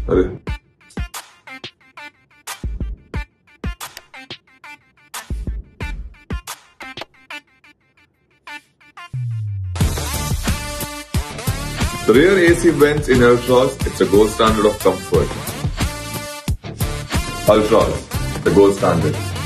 अरे The rear AC vents in Ultras, it's a gold standard of comfort. Ultras, the gold standard.